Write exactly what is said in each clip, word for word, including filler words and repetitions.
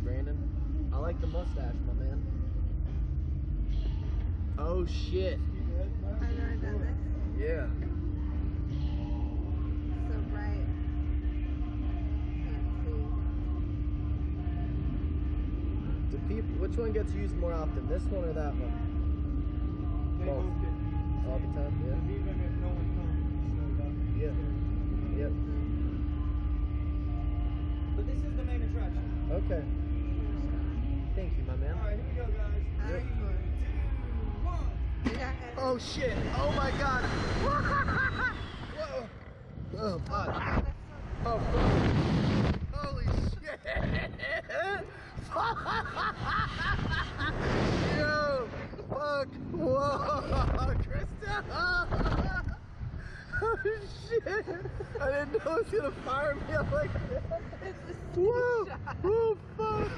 Brandon. I like the mustache, my man. Oh shit. I've never done this. Yeah. So bright. Can't see. Do people? Which one gets used more often? This one or that one? They Both. both get used. All the time. Yeah. Even if no one comes, so that'd be Yeah. scary. Yep. But this is the main attraction. Okay. Thank you, my man. Alright, here we go, guys. Yep. Three, two, one. Oh shit! Oh my god! Whoa! Oh fuck! Oh fuck! Holy shit! Yo! Fuck! Whoa! Krista! Oh shit! I didn't know it was gonna fire me up like that. It's a Whoa! shot. Oh fuck!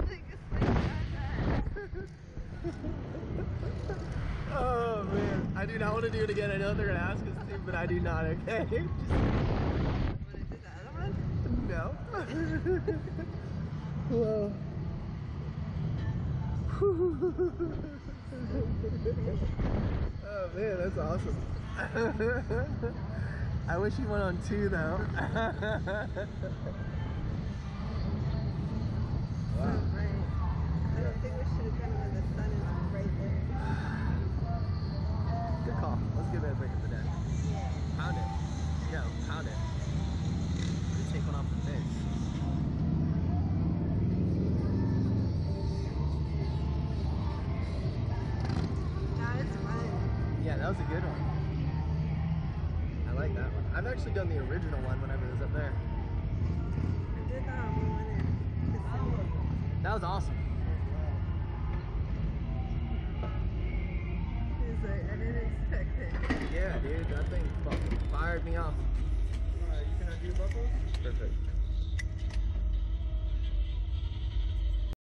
Oh man, I do not want to do it again. I know they're gonna ask us to, but I do not. Okay. Just... Want to do the other one? No. Whoa. Oh man, that's awesome. I wish you went on two though. So bright. I don't think we should have done it when the sun is right there. Good call. Let's give it a break of the day. Yeah. Pound it. Yo, pound it. Just take one off the face. That is fun. Yeah, that was a good one. I like that one. I've actually done the original one whenever it was up there. I did that when we went in Kissimmee. That was awesome. He's like, I didn't expect it. Yeah, dude, that thing fucking fired me off. Alright, you can undo buckles? Perfect.